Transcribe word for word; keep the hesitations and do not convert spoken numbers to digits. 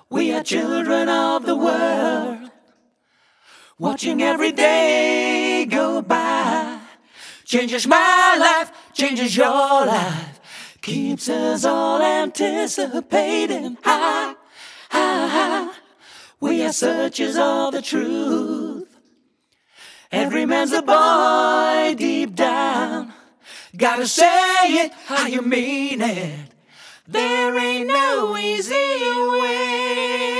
We are children of the world, watching every day go by. Changes my life, changes your life, keeps us all anticipating. Ha, ha, ha. We are searchers of the truth. Every man's a boy deep down. Gotta say it how you mean it. There ain't no easy way.